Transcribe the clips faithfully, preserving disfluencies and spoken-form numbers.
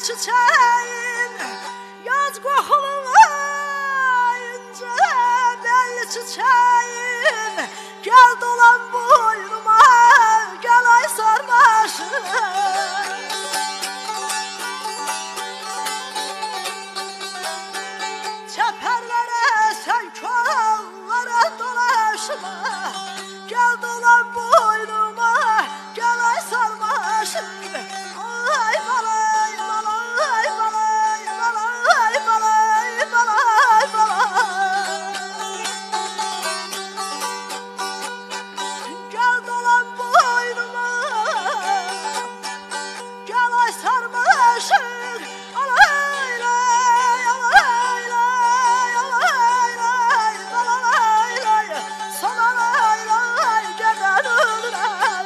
çiçeğim, yaz kokulu ince belli çiçeğim, gel dolan boynuma, gel ay sarmaşım. Çeperlere sen kollara dolaşma, gel dolan boynuma, gel ay sarmaşım. Ay balay balay balay balay balay balay balay. Gel dolan boynuma, gel ay sarmaşım. Alay lay alay lay alay lay balay lay, sana lay lay geden ölürem.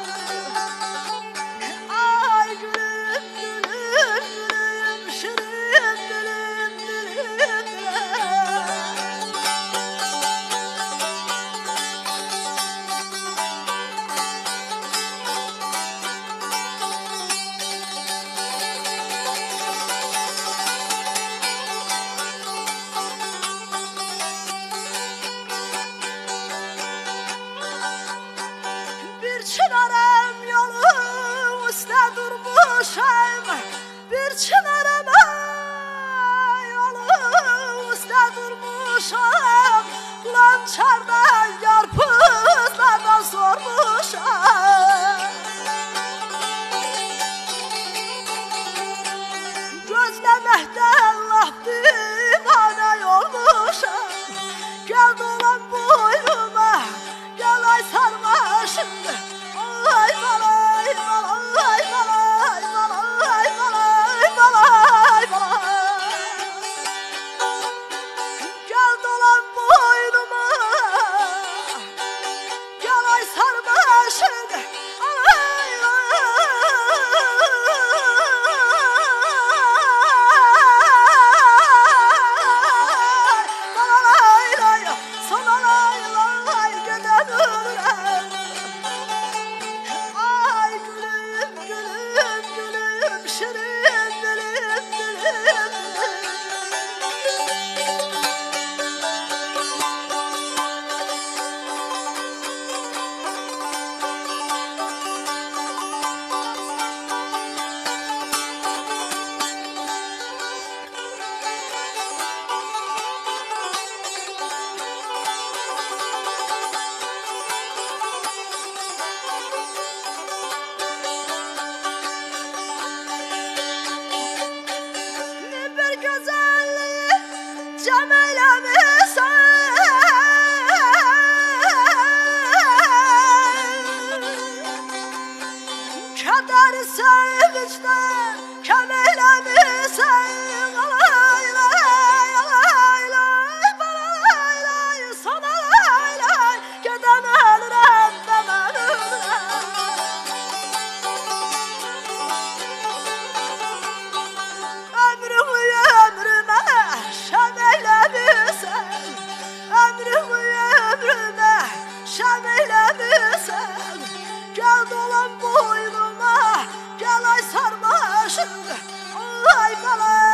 Ay gülüm gülüm gülüm şirin gülüm gülüm gülüm. Bir çınarım yolu üstte durmuşam, bir çınarım yolu üstte durmuşam, Kulançardan yarpızlardan sormuşam. Gözlemekten laf divane olmuşam, gel dolan boynuma, gel ay sarmaşım. Ay balay balay balay balay balay balay balay. Gel dolan boynuma, gel ay sarmaşım. Ay balay lay, sana lay lay geden ölürem. Ay gülüm gülüm gülüm şirin gülüm gülüm. Bir güzelliği cem eylemişsen, kederi sevinçte kem eylemişsen. Alay lay alay lay balay lay, sana lay lay geden ölürem ben ölürem. Ömrümü ömrüme şam eylemişsen, ömrümü ömrüme şam eylemişsen, gel dolan boynuma, gel ay sarmaşım. Ay balay